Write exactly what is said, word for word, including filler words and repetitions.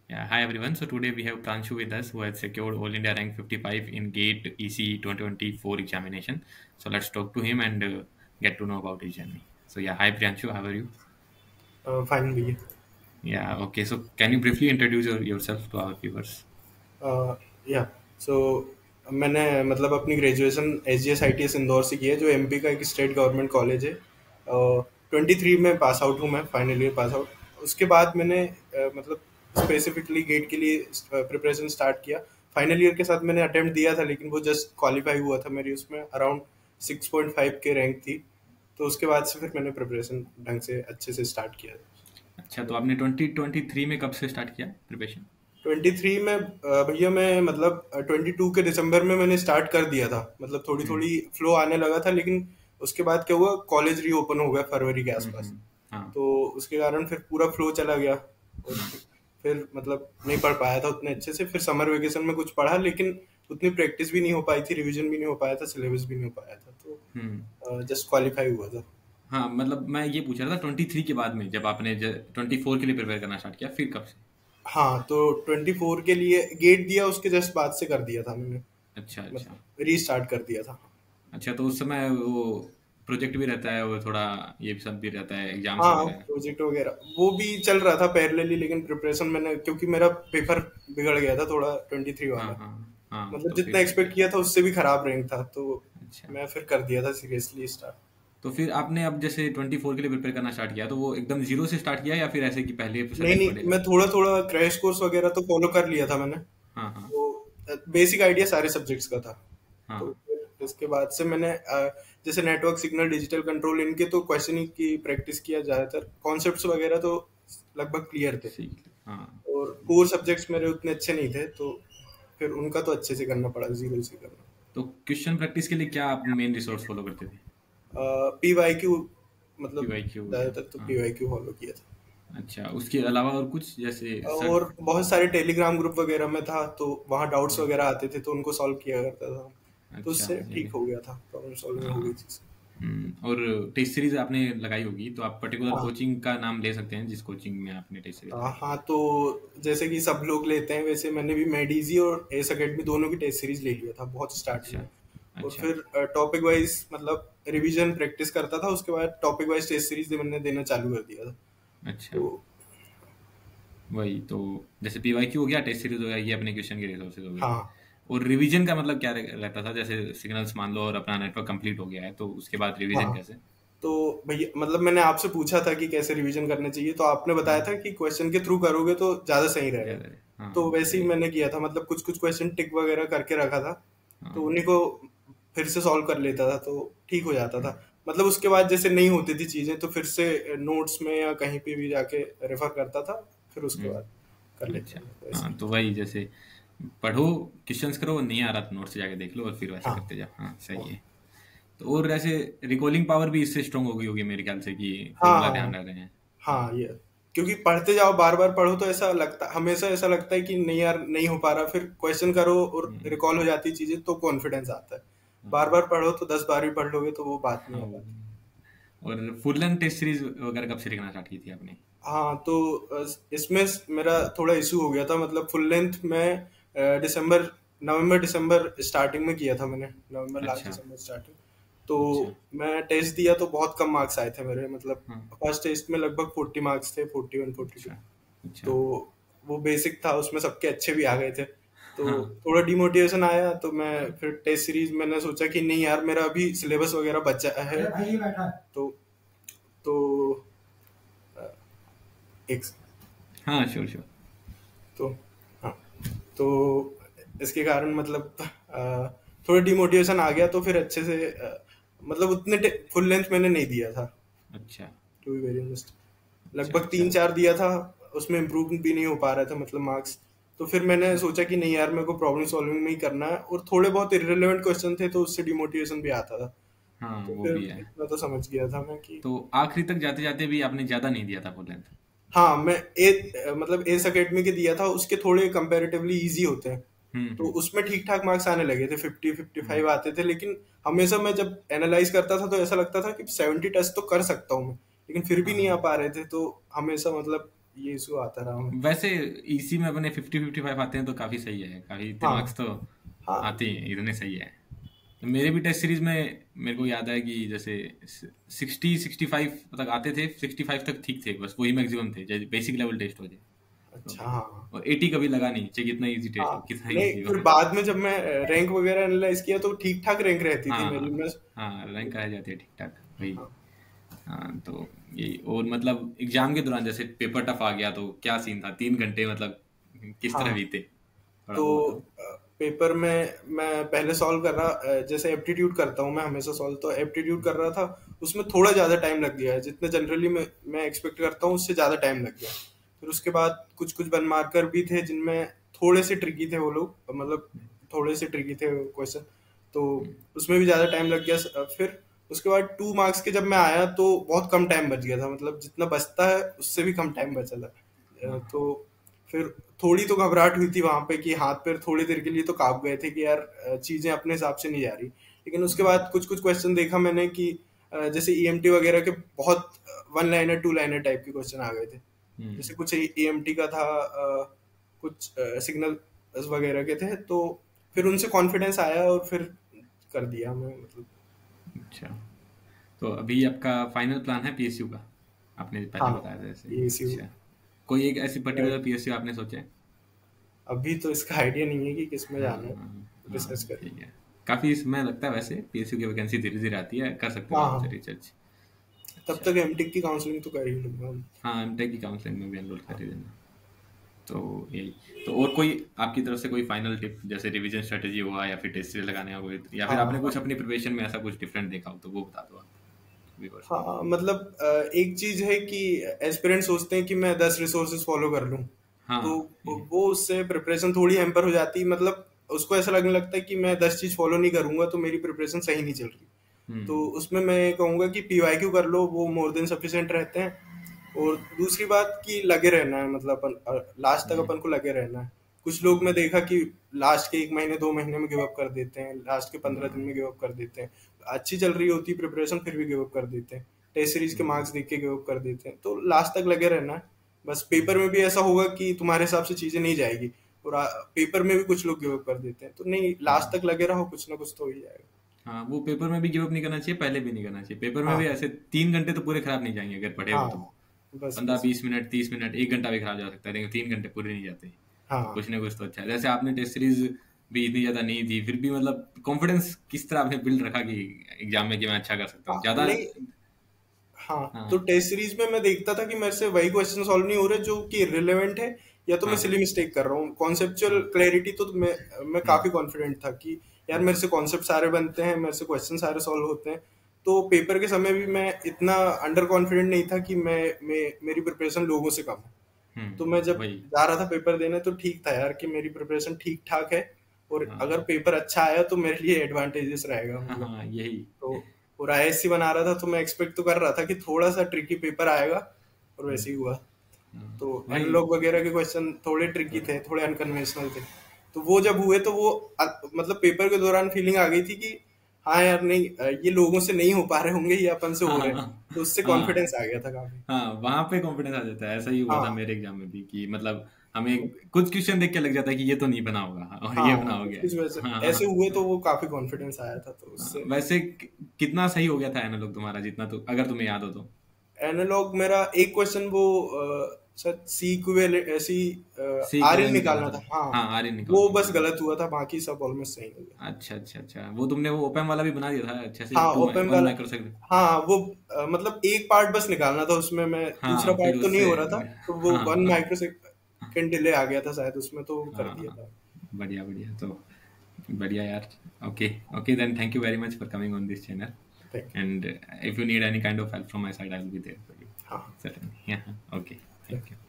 Yeah, hi everyone. So today we have Pranshu with us, who has secured All India rank fifty-five in GATE E C twenty twenty-four examination. So let's talk to him and uh, get to know about his journey. So yeah, hi Pranshu, how are you? Fine भी है। Yeah, okay. So can you briefly introduce your, yourself to our viewers? या सो मैंने मतलब अपनी graduation S G S I T S Indore से की है, जो एम पी का एक स्टेट गवर्नमेंट कॉलेज है। ट्वेंटी थ्री में पास आउट हूँ मैं, फाइनल ईयर पास आउट। उसके बाद मैंने uh, मतलब स्पेसिफिकली गेट के लिए प्रिपरेशन स्टार्ट किया। फाइनल ईयर के साथ मैंने अटेम्प्ट दिया था, लेकिन वो जस्ट क्वालिफाई हुआ था, मेरी उसमें अराउंड सिक्स पॉइंट फाइव के रैंक थी। तो उसके बाद से फिर मैंने प्रिपरेशन ढंग से अच्छे से स्टार्ट किया। अच्छा, तो आपने ट्वेंटी ट्वेंटी थ्री में कब से स्टार्ट किया प्रिपरेशन? ट्वेंटी थ्री में अ, भैया मैं मतलब ट्वेंटी टू के दिसंबर में मैंने स्टार्ट कर दिया था, मतलब थोड़ी हम्म थोड़ी फ्लो आने लगा था। लेकिन उसके बाद क्या हुआ, कॉलेज रीओपन हो गया फरवरी के हम्म आसपास। हम्म, हाँ। तो उसके कारण फिर पूरा फ्लो चला गया, और फिर मतलब नहीं पढ़ पाया था उतने अच्छे से। फिर समर वेकेशन में कुछ पढ़ा, लेकिन उतनी प्रैक्टिस भी नहीं हो पाई थी, रिवीजन भी नहीं हो पाया था, सिलेबस भी नहीं हो पाया था। हम्म तो जस्ट क्वालिफाई हुआ था। हाँ, मतलब मैं ये पूछ रहा था ट्वेंटी थ्री के बाद में जब आपने ट्वेंटी फोर के लिए प्रिपेयर करना स्टार्ट किया, फिर कब से? हाँ, तो ट्वेंटी फोर के लिए गेट दिया, उसके जस्ट बाद से कर दिया था मैंने, अच्छा अच्छा। मतलब रीस्टार्ट कर दिया था। अच्छा, तो उस समय वो प्रोजेक्ट भी रहता है, वो थोड़ा ये भी सब भी रहता है, एग्जाम्स हाँ, वगैरह। प्रोजेक्ट वगैरह वो भी चल रहा था पैरेलली, लेकिन प्रिपरेशन मैंने, क्योंकि मेरा पेपर बिगड़ गया था थोड़ा ट्वेंटी थ्री हाँ वाला। हाँ हाँ, मतलब तो जितना फिर कर एक्सपेक्ट दिया। किया था उससे भी खराब रैंक था, तो अच्छा, मैं फिर कर दिया था सीरियसली स्टार्ट। तो फिर आपने अब जैसे ट्वेंटी फोर के लिए प्रिपेयर करना स्टार्ट किया, तो वो एकदम जीरो से स्टार्ट किया या फिर ऐसे कि पहले नहीं सब्जेक्ट पढ़े नहीं, जा? मैं थोड़ा थोड़ा क्रैश कोर्स वगैरह तो फॉलो कर लिया था मैंने। हाँ हाँ तो बेसिक आइडिया सारे सब्जेक्ट्स का था। तो हाँ। फिर इसके बाद से मैंने अ, जैसे नेटवर्क सिग्नल डिजिटल कंट्रोल, इनके तो क्वेश्चन की प्रैक्टिस किया, ज़्यादातर कॉन्सेप्ट्स वगैरह तो लगभग क्लियर थे। सीख लिया, हाँ। और कोर सब्जेक्ट्स मेरे उतने अच्छे नहीं थे, तो फिर उनका तो अच्छे से करना पड़ा, जीरो से करना। तो क्वेश्चन प्रैक्टिस के लिए क्या आप मेन रिसोर्स फॉलो करते थे? पी वाई क्यू, पी मतलब वाई क्यू हो गया, ज़्यादातर तो हाँ। पी वाई क्यू फॉलो किया था। अच्छा, उसके अलावा और कुछ जैसे और सर? बहुत सारे टेलीग्राम ग्रुप वगैरह में था, तो वहाँ डाउट्स हाँ, वगैरह आते थे, तो उनको सॉल्व किया करता था। तो अच्छा, उससे ये भी। ठीक हो गया था, प्रॉब्लम सॉल्विंग हो गई हाँ। थी। हम्म, और टेस्ट सीरीज आपने लगाई होगी, तो आप पर्टिकुलर हाँ कोचिंग का नाम ले सकते हैं जिस कोचिंग में आपने टेस्ट सीरीज हाँ लगाई है। हाँ, तो जैसे कि सब लोग लेते हैं, वैसे मैंने भी मेडीजी और एस अकेडमी दोनों की टेस्ट सीरीज ले लिया था बहुत स्टार्टिंग अच्छा में। और अच्छा फिर टॉपिक वाइज मतलब रिवीजन प्रैक्टिस करता था, उसके बाद टॉपिक वाइज टेस्ट सीरीज मैंने देना चालू कर दिया था। अच्छा। तो वही तो, जैसे पी वाई क्यू हो गया, टेस्ट सीरीज हो गया, ये अपने क्वेश्चन के रिसोर्सेज हो गए। हाँ, और रिवीजन का मतलब क्या रह- रहता था? जैसे सिग्नल्स मान लो और अपना नेटवर्क कंप्लीट हो गया है, तो उसके बाद रिवीजन हाँ, कैसे? तो भैया मतलब मैंने आपसे पूछा था कि कैसे रिवीजन करना चाहिए, तो आपने बताया था हाँ, कि क्वेश्चन के थ्रू करोगे तो ज़्यादा सही रहेगा। ज़्यादा है, तो हाँ वैसे ही सही। मैंने किया था, मतलब कुछ कुछ क्वेश्चन टिक वगैरह करके रखा था, तो हाँ। उन्हीं को फिर से सॉल्व कर लेता था, तो ठीक हो जाता हम्म, था। मतलब उसके बाद जैसे नहीं होती थी चीज़ें, तो फिर से नोट्स में या कहीं पे भी जाके रेफर करता था, फिर उसके बाद हम्म, कर लेता अच्छा। था, तो ऐसे हाँ, ही। तो वही जैसे पढ़ो, क्वेश्चंस करो, नहीं आ रहा तो नोट से जाके देख लो और फिर वैसे हाँ करते जाओ, हाँ सही हाँ है। तो और ऐसे रिकॉलिंग पावर भी इससे स्ट्रांग हो गई होगी मेरे ख्याल से, कि फॉर्मूला ध्यान हाँ रह रहे हैं। हाँ, हाँ। ये क्योंकि पढ़ते जाओ, बार बार पढ़ो, तो ऐसा लगता, हमेशा ऐसा लगता है कि नहीं यार नहीं हो पा रहा, फिर क्वेश्चन करो और हम्म, रिकॉल हो जाती चीजें, तो कॉन्फिडेंस आता है। बार हाँ बार पढ़ो तो दस बार भी पढ़ लोगे तो वो बात नहीं हाँ आ वो। पाती। और फुल लेंथ टेस्ट सीरीज वगैरह कब से लिखना स्टार्ट की थी आपने? हाँ, तो अ, इसमें मेरा थोड़ा इशू हो गया था, मतलब फुल लेंथ में अ, दिसंबर नवंबर दिसंबर स्टार्टिंग में किया था मैंने, नवंबर लास्ट अच्छा दिसंबर स्टार्टिंग। तो अच्छा। मैं टेस्ट दिया तो बहुत कम मार्क्स आए थे मेरे, मतलब हाँ। फर्स्ट टेस्ट में लगभग फोर्टी मार्क्स थे, फोर्टी वन फोर्टी टू। अच्छा अच्छा। तो वो बेसिक था, उसमें सबके अच्छे भी आ गए थे। तो हाँ। थोड़ा डिमोटिवेशन आया, तो मैं फिर टेस्ट सीरीज मैंने सोचा कि नहीं यार, मेरा अभी सिलेबस वगैरह बचा है। तो तो अ, एक हाँ, श्योर श्योर। तो हाँ, तो इसके कारण मतलब अ, थोड़ा डिमोटिवेशन आ गया, तो फिर अच्छे से अ, मतलब उतने फुल लेंथ मैंने नहीं दिया था, अच्छा टू बी वेरी ऑनेस्ट। अच्छा लगभग अच्छा। तीन चार दिया था, उसमें इम्प्रूव भी नहीं हो पा रहा था, मतलब मार्क्स। तो फिर मैंने सोचा कि नहीं यार, मेरे को प्रॉब्लम सॉल्विंग में ही करना है, और थोड़े बहुत इररिलेवेंट क्वेश्चन थे, तो उससे डिमोटिवेशन भी आता था। हाँ, तो वो फिर भी है। इतना तो समझ गया था मैं कि तो आखिरी तक जाते जाते भी आपने ज़्यादा नहीं दिया था फुल लेंथ? हाँ, मैं ए मतलब एस अकेडमी के दिया था, उसके थोड़े कंपैरेटिवली इजी होते हैं। हम्म तो हम्म उसमें ठीक ठाक मार्क्स आने लगे थे, फिफ्टी फिफ्टी हम्म। फाइव आते थे, लेकिन हमेशा मैं जब एनालाइज करता था तो ऐसा लगता था कि सेवेंटी टच तो कर सकता हूँ मैं, लेकिन फिर भी नहीं आ हाँ पा रहे थे। तो हमेशा मतलब ये इशू आता रहा हमें। वैसे इसी में अपने फिफ्टी फिफ्टी फाइव आते हैं तो काफ़ी सही है, काफ़ी हाँ मार्क्स तो हाँ आते हैं, इतने सही है। तो मेरे भी टेस्ट सीरीज में मेरे को याद है कि जैसे सिक्सटी सिक्सटी फाइव तक आते थे, सिक्सटी फाइव तक ठीक थे, बस वही मैक्सिमम थे जैसे बेसिक लेवल टेस्ट हो जाए तो। अच्छा हाँ और एटी कभी लगा नहीं, चाहे कितना इजी टेस्ट हाँ। हो, कितना नहीं इजी हो। फिर बाद में जब मैं रैंक वगैरह एनालाइज किया तो ठीक ठाक रैंक रहती थी मेरी। हाँ मैं हाँ, रैंक आ जाती है ठीक ठाक वही। हाँ हाँ तो यही, और मतलब एग्जाम के दौरान जैसे पेपर टफ आ गया तो क्या सीन था, तीन घंटे मतलब किस तरह हाँ। बीते, थोड़ा वो तो बताओ। पेपर में मैं पहले सॉल्व कर रहा, अ, जैसे एप्टीट्यूड करता हूँ मैं हमेशा सॉल्व, तो एप्टीट्यूड कर रहा था, उसमें थोड़ा ज़्यादा टाइम लग गया है जितने जनरली मैं मैं एक्सपेक्ट करता हूँ, उससे ज़्यादा टाइम लग गया। फिर उसके बाद कुछ कुछ वन मार्कर भी थे जिनमें थोड़े से ट्रिकी थे वो लोग, मतलब थोड़े से ट्रिकी थे क्वेश्चन, तो उसमें भी ज़्यादा टाइम लग गया। अ, फिर उसके बाद टू मार्क्स के जब मैं आया तो बहुत कम टाइम बच गया था, मतलब जितना बचता है उससे भी कम टाइम बचा था। अ, हाँ तो फिर थोड़ी तो घबराहट हुई थी वहां पे कि हाथ पैर थोड़ी देर के लिए तो कांप गए थे कि यार अ, चीजें अपने हिसाब से नहीं जा रही। लेकिन उसके बाद कुछ कुछ क्वेश्चन देखा मैंने कि अ, जैसे ईएमटी वगैरह के बहुत one liner two liner type के क्वेश्चन आ गए थे। हम्म, जैसे कुछ ईएमटी का था, अ, कुछ सिग्नल वगैरह के थे, तो फिर उनसे कॉन्फिडेंस आया और फिर कर दिया मैं, मतलब। अच्छा। तो अभी आपका फाइनल प्लान है पीएसयू का, आपने पहले हाँ बताया था ऐसे। ये इसी अच्छा, कोई एक ऐसी पर्टिकुलर पीएसयू आपने सोचा है? अभी तो इसका आइडिया नहीं है कि किस में जाना है, हाँ रिसर्च हाँ करें। ठीक है। काफ़ी समय लगता है वैसे, पीएसयू की वैकेंसी धीरे धीरे आती है, कर सकते हो हाँ आराम से हाँ, रिसर्च। तब अच्छा। तक एमटेक की काउंसलिंग तो कर ही लूंगा। हाँ, एमटेक की काउंसलिंग में भी एनरोल कर हाँ ही देना। तो यही, तो और कोई आपकी तरफ से कोई फाइनल टिप, जैसे रिवीजन स्ट्रेटेजी हुआ या फिर टेस्ट सीरीज लगाने का कोई, या फिर हाँ आपने कुछ हाँ अपनी प्रिपरेशन में ऐसा कुछ डिफरेंट देखा हो तो वो बता दो आप व्यूअर्स को। हाँ, मतलब अ, एक चीज है कि एस्पिरेंट सोचते हैं कि मैं दस रिसोर्सेज फॉलो कर लूँ, तो हाँ ये। वो उससे प्रिपरेशन थोड़ी हैम्पर हो जाती है। मतलब उसको ऐसा लगने लगता है कि मैं दस चीज फॉलो नहीं करूंगा तो मेरी प्रिपरेशन सही नहीं चल रही। तो हम्म उसमें मैं कहूंगा कि पीवाईक्यू कर लो, वो मोर देन सफिशिएंट रहते हैं। और दूसरी बात कि लगे रहना है, मतलब अपन लास्ट तक हम्म अपन को लगे रहना है। कुछ लोग मैं देखा कि लास्ट के एक महीने दो महीने में गिव अप कर देते हैं, लास्ट के पंद्रह दिन हाँ, में गिव अप कर देते हैं। अच्छी चल रही होती है प्रिपरेशन फिर भी गिव अप कर देते हैं, टेस्ट सीरीज के हम्म, मार्क्स देख के गिव अप कर देते हैं। तो लास्ट तक लगे रहना है। बस पेपर में भी ऐसा होगा कि तुम्हारे हिसाब से चीजें नहीं जाएगी, और आ, पेपर में भी कुछ लोग गिव अप कर देते हैं, तो नहीं, लास्ट हाँ तक लगे रहो, कुछ ना कुछ तो हो ही जाएगा। हाँ, वो पेपर में भी गिव अप नहीं करना चाहिए, पहले भी नहीं करना चाहिए। पेपर में भी हाँ ऐसे तीन घंटे तो पूरे खराब नहीं जाएंगे अगर पढ़े हो हाँ तो। बस पंद्रह बस। बीस मिनट तीस मिनट एक घंटा भी खराब जा सकता है, लेकिन तीन घंटे पूरे नहीं जाते। तो हाँ कुछ ना कुछ तो अच्छा है। जैसे आपने टेस्ट सीरीज भी इतनी ज़्यादा नहीं थी, फिर भी मतलब कॉन्फिडेंस किस तरह आपने बिल्ड रखा कि एग्जाम में कि मैं अच्छा कर सकता हूँ हाँ ज़्यादा। नहीं। हाँ, तो हाँ टेस्ट सीरीज में मैं देखता था कि मेरे से वही क्वेश्चन सॉल्व नहीं हो रहे जो कि रिलेवेंट है, या तो मैं हाँ सिली मिस्टेक कर रहा हूँ। कॉन्सेप्चुअल हाँ। क्लैरिटी तो मैं मैं हम्म काफी कॉन्फिडेंट था कि यार हम्म मेरे से कॉन्सेप्ट सारे बनते हैं, मेरे से क्वेश्चन सारे सॉल्व होते हैं। तो पेपर के समय भी मैं इतना अंडर कॉन्फिडेंट नहीं था कि मैं, मैं मेरी प्रिपरेशन लोगों से कम है। तो मैं हम्म, जब वही। जा रहा था पेपर देने तो ठीक था यार कि मेरी प्रिपरेशन ठीक ठाक है, और अगर हाँ पेपर अच्छा आया तो मेरे लिए एडवांटेजेस रहेगा, हाँ मतलब। हाँ, यही। तो और आईएससी बना रहा था तो मैं एक्सपेक्ट तो कर रहा था कि थोड़ा सा ट्रिकी पेपर आएगा, और हम्म, वैसे ही हुआ। हाँ, तो वही। एनालॉग वगैरह के क्वेश्चन थोड़े ट्रिकी थे, थोड़े अनकन्वेंशनल थे। तो वो जब हुए तो वो अ- मतलब पेपर के दौरान फीलिंग आ गई थी कि हाँ यार नहीं, अ, ये लोगों से नहीं हो पा रहे होंगे, ये अपन से हो रहे हैं। हाँ तो उससे हाँ कॉन्फिडेंस आ गया था काफी। हाँ, वहां पे कॉन्फिडेंस आ जाता है। ऐसा ही हुआ था हाँ मेरे एग्जाम में भी कि मतलब हमें कुछ क्वेश्चन देख के लग जाता है कि ये तो नहीं बना होगा और ये हाँ, बना हो कुछ गया कुछ है। वैसे हाँ ऐसे हाँ हुए तो वो काफी कॉन्फिडेंस आया था, तो हाँ। उससे। वैसे कि- कितना सही हो गया था एनालॉग तुम्हारा, जितना तो अगर तुम्हें याद हो तो। एनालॉग मेरा एक क्वेश्चन वो अ, series equivalent C C R in equivalent निकालना निकालना था। था, हाँ। हाँ, आर्यन वो निकालना था, बस हाँ। गलत हुआ था, बाकी सब ऑलमोस्ट सही हो गया। अच्छा अच्छा अच्छा, वो तुमने वो ओपन वाला भी बना दिया था अच्छे से, हाँ टू ओपन वन वाला। Micro second. हाँ वो अ, मतलब एक पार्ट बस निकालना था उसमें, मैं दूसरा हाँ फिर पार्ट तो नहीं उससे। हो रहा था। तो वो हाँ वन हाँ माइक्रो सेकंड डिले आ गया था शायद उसमें, तो वो कर दिया हाँ, था। बढ़िया बढ़िया। तो बढ़िया यार। Okay okay, then thank you very much for coming on this channel, thank you. and if you need any kind of help from my side, I will be there for you हाँ certainly. Yeah, okay, thank you.